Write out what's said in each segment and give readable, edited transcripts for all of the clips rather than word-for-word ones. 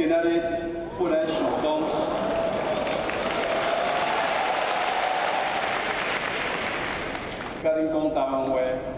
今仔日本来想讲，甲恁讲台湾话，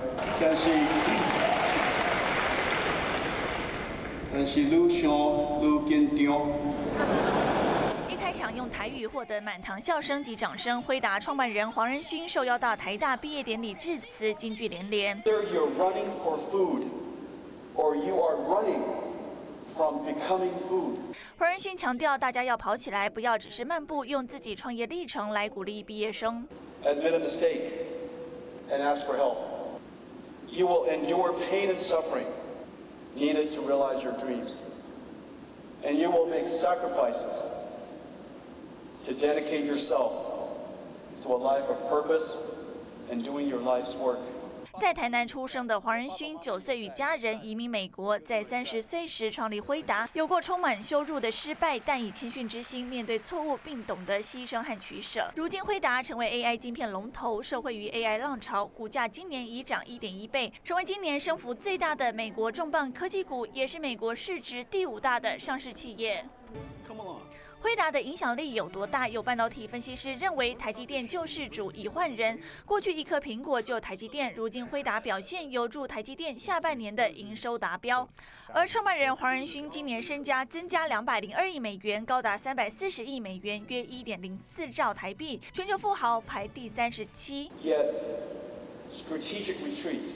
但是愈想愈紧张。 一开场用台语获得满堂笑声及掌声，辉达创办人黄仁勋受邀到台大毕业典礼致辞，金句连连。 Either you're running for food, or you are running from becoming food. 黄仁勋强调，大家要跑起来，不要只是漫步，用自己创业历程来鼓励毕业生。 Admit a mistake and ask for help. You will endure pain and suffering needed to realize your dreams, and you will make sacrifices to dedicate yourself to a life of purpose and doing your life's work. 在台南出生的黄仁勋，9岁与家人移民美国，在30岁时创立辉达，有过充满羞辱的失败，但以谦逊之心面对错误，并懂得牺牲和取舍。如今辉达成为 AI 晶片龙头，受惠于 AI 浪潮，股价今年已涨1.1倍，成为今年升幅最大的美国重磅科技股，也是美国市值第5大的上市企业。 辉达的影响力有多大？有半导体分析师认为，台积电救世主已换人。过去一颗苹果救台积电，如今辉达表现有助台积电下半年的营收达标。而创办人黄仁勋今年身家增加202亿美元，高达340亿美元，约1.04兆台币，全球富豪排第37。 Yet, strategic retreat,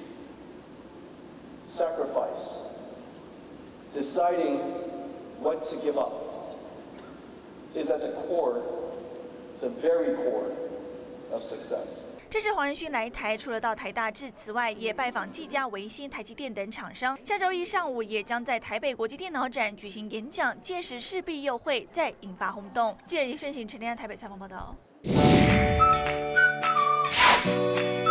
sacrifice, deciding what to give up, is at the core, the very core of success. 这次黄仁勋来台，除了到台大致辞外，也拜访技嘉、微星、台积电等厂商。下周一上午也将在台北国际电脑展举行演讲，届时势必又会再引发轰动。记者李顺行、陈立安台北采访报道。